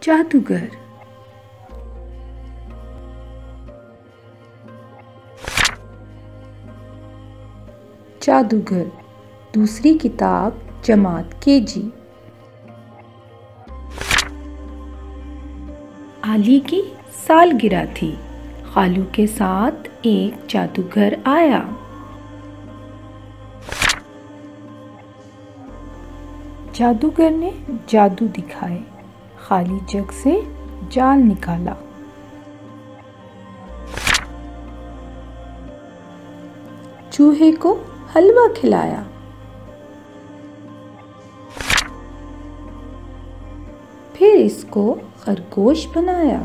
जादूगर। जादूगर दूसरी किताब जमात केजी। आली की सालगिरह थी। खालू के साथ एक जादूगर आया। जादूगर ने जादू दिखाए, खाली जग से जाल निकाला। चूहे को हलवा खिलाया। फिर इसको खरगोश बनाया।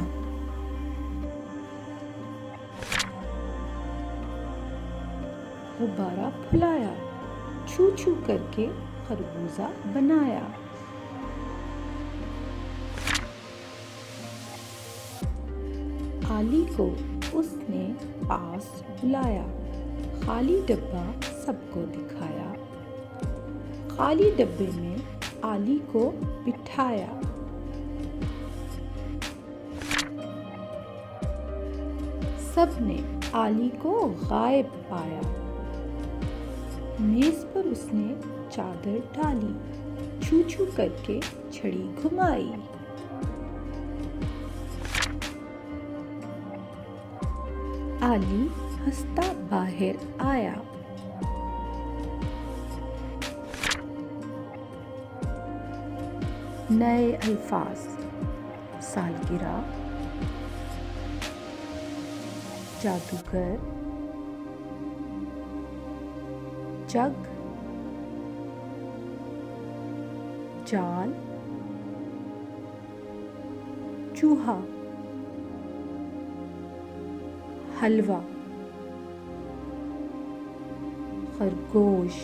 गुब्बारा फुलाया, छू छू करके खरबूजा बनाया। आली को उसने पास बुलाया, खाली डब्बा सबको दिखाया। खाली डब्बे में आली को बिठाया। सबने आली को गायब पाया। मेज पर उसने चादर डाली, छू छू करके छड़ी घुमाई। आली हंसता बाहर आया। नए अल्फाज: सालगिरह, जादूगर, जग, जाल, चूहा, हलवा, खरगोश,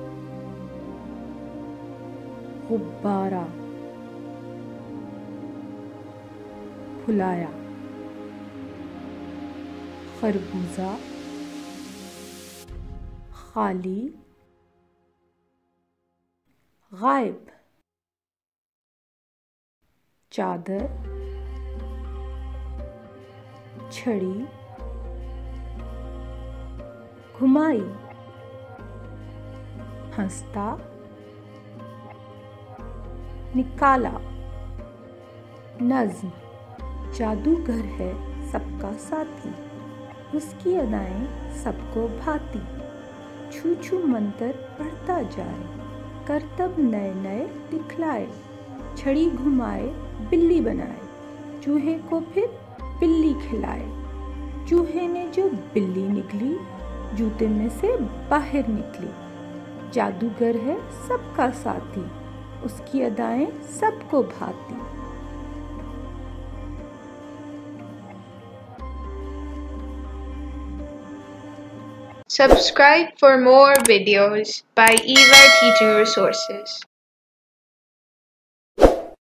गुब्बारा, फुलाया, खरबूजा, खाली, गायब, चादर, छड़ी, घुमाई, हंसता, निकाला। नज़्म: जादूगर है सबका साथी, उसकी अदाएं सबको भाती। छू छू मंत्र पढ़ता जाए, करतब नए नए दिखलाए। छड़ी घुमाए बिल्ली बनाए, चूहे को फिर बिल्ली खिलाए। चूहे ने जो बिल्ली निकली, जूते में से बाहर निकली। जादूगर है सबका साथी, उसकी अदाएं सबको भाती। Subscribe for more videos by Eva Teaching Resources.